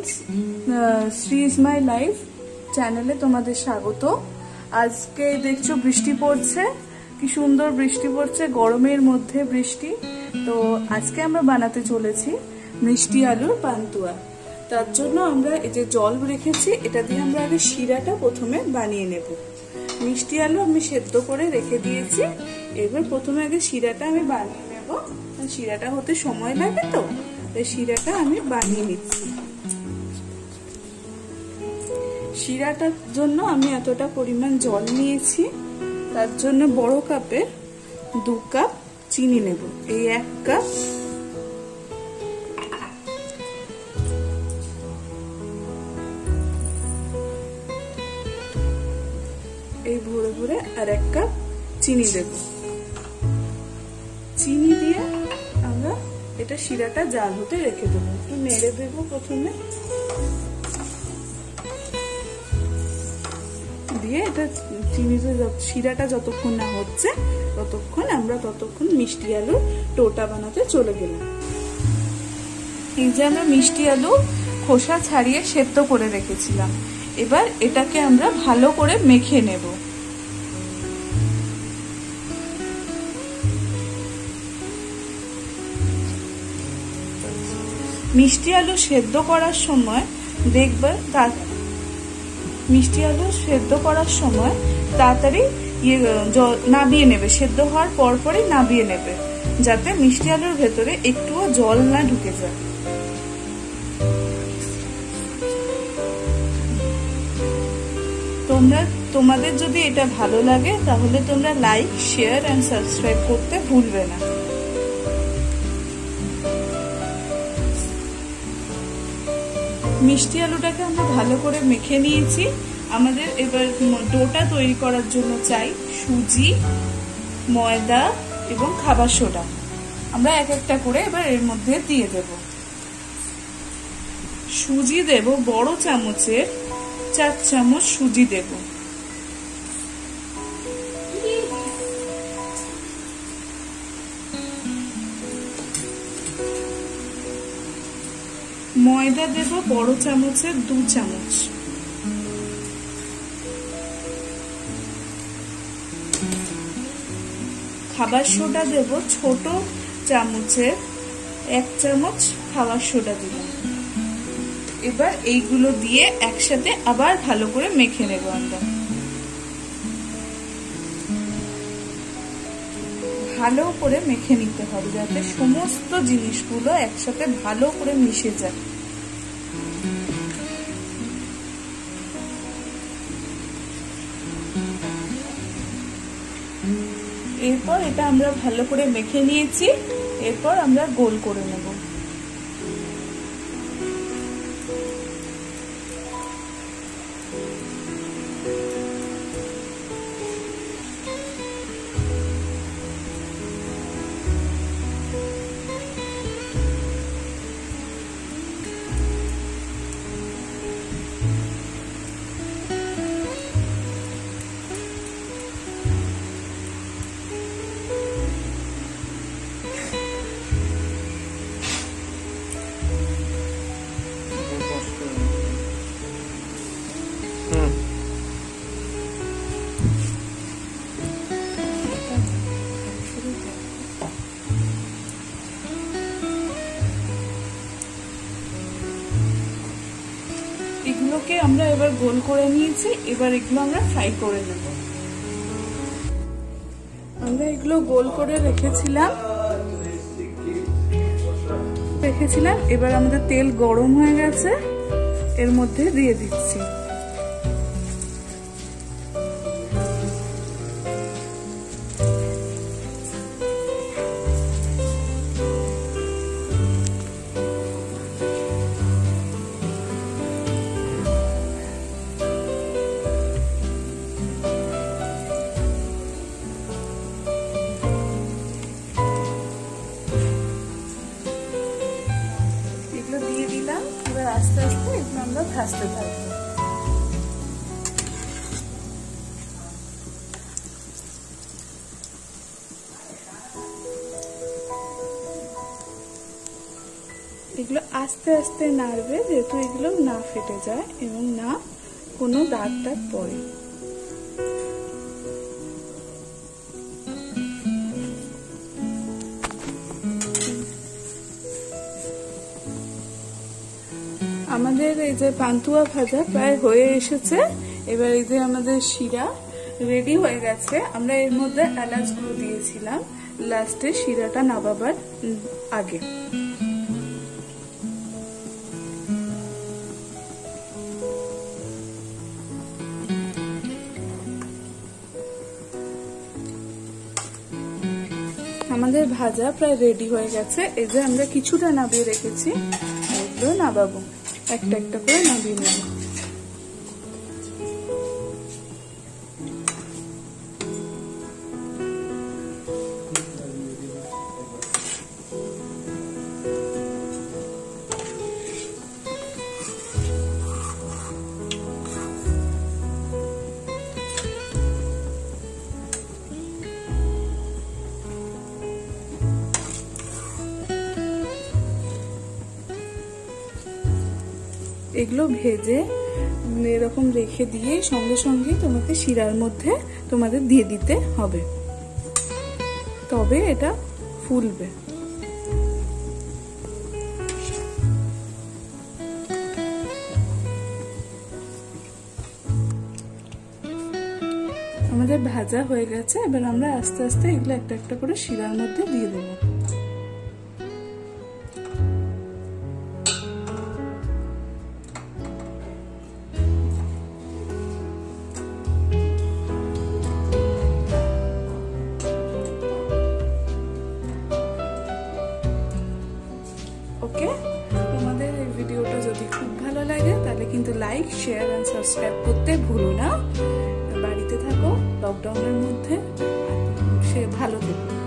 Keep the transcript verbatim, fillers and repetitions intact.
Friends, Shri is my life চ্যানেলে তোমাদের স্বাগত। আজকে দেখছো বৃষ্টি পড়ছে, কি সুন্দর বৃষ্টি পড়ছে, গরমের মধ্যে বৃষ্টি। তো আজকে আমরা বানাতে চলেছি মিষ্টি আলুর পান্তুয়া। তার জন্য আমরা এই যে জল রেখেছি, এটা দিয়ে আমরা আগে শিরাটা প্রথমে বানিয়ে নেব। মিষ্টি আলু আমি সেদ্ধ করে রেখে দিয়েছি, এবার প্রথমে আগে শিরাটা আমি বানিয়ে নেব। শিরাটা হতে সময় লাগে, তো শিরাটা আমি বানিয়ে নিচ্ছি। শিরাটার জন্য আমি এতটা পরিমাণ জল নিয়েছি, তার জন্য বড় কাপে দু কাপ চিনি নেব। এই এক কাপ, এই ভরে ভরে আর এক কাপ চিনি দেব। চিনি দিয়ে আমরা এটা শিরাটা জাল হতে রেখে দেবো। একটু নেড়ে দেবো প্রথমে, দিয়ে এটা চিনিতে শিরাটা যতক্ষণ না হচ্ছে ততক্ষণ আমরা ততক্ষণ মিষ্টি আলুর টোটা বানাতে চলে গেলাম। এই যে আমরা মিষ্টি আলু খোসা ছাড়িয়ে সেদ্ধ করে রেখেছিলাম, এবার এটাকে আমরা ভালো করে মেখে নেব। মিষ্টি আলু সেদ্ধ করার সময় দেখবে মিষ্টি আলু সেদ্ধ করার সময় তাড়াতাড়ি ইয়ে নাবিয়ে নেবে, সেদ্ধ হওয়ার পরপরই নাবিয়ে নেবে, যাতে মিষ্টি আলুর ভেতরে একটুও জল না ঢুকে যায়। তোমরা তোমাদের যদি এটা ভালো লাগে তাহলে তোমরা লাইক, শেয়ার এন্ড সাবস্ক্রাইব করতে ভুলবে না। মিষ্টি আলুটাকে আমরা ভালো করে মেখে নিয়েছি। আমাদের এবার ডোটা তৈরি করার জন্য চাই সুজি, ময়দা এবং খাবার সোডা। আমরা এক একটা করে এবার এর মধ্যে দিয়ে দেব। সুজি দেব বড় চামচের চার চামচ সুজি দেব। ময়দা দেব বড় চামচের দু চামচ। খাবার সোডা দেব ছোট চামচের এক চামচ খাবার সোডা দিলাম। এবার এইগুলো দিয়ে একসাথে আবার ভালো করে মেখে নেব। আমরা ভালো করে মেখে নিতে হবে, যাতে সমস্ত জিনিসগুলো একসাথে ভালো করে মিশে যায়। এরপর এটা আমরা ভালো করে মেখে নিয়েছি, এরপর আমরা গোল করে নেব। এগুলোকে আমরা এবার গোল করে নিয়েছি, এবার এগুলো আমরা ফ্রাই করে নেব। আমরা এগুলো গোল করে রেখেছিলাম রেখেছিলাম এবার আমাদের তেল গরম হয়ে গেছে, এর মধ্যে দিয়ে দিচ্ছি। আস্তে আস্তে এগুলো আমরা ভাজতে থাকবো। এগুলো আস্তে আস্তে নাড়বে, যেহেতু এগুলো না ফেটে যায় এবং না কোনো দাগ টাগ পড়ে। আমাদের এই যে পান্তুয়া ভাজা প্রায় হয়ে এসেছে। এবার এই যে আমাদের শিরা রেডি হয়ে গেছে। আমরা এর মধ্যে এলাচ গুঁড়ো দিয়েছিলাম লাস্টে শিরাটা নামাবার আগে। আমাদের ভাজা প্রায় রেডি হয়ে গেছে। এই যে আমরা কিছুটা নামিয়ে রেখেছি, এগুলো নামাবো, একটা একটা করে নামিয়ে নেব। এগুলো ভেজে এরকম রেখে দিয়ে সঙ্গে সঙ্গে তোমাকে শিরার মধ্যে তোমাদের দিয়ে দিতে হবে, তবে এটা ফুলবে। আমাদের ভাজা হয়ে গেছে। এবার আমরা আস্তে আস্তে এগুলো একটা একটা করে শিরার মধ্যে দিয়ে দেবো। ওকে, তোমাদের এই ভিডিওটা যদি খুব ভালো লাগে তাহলে কিন্তু লাইক, শেয়ার এন্ড সাবস্ক্রাইব করতে ভুলো না। বাড়িতে থাকো লকডাউনের মধ্যে, সে ভালো থেকো।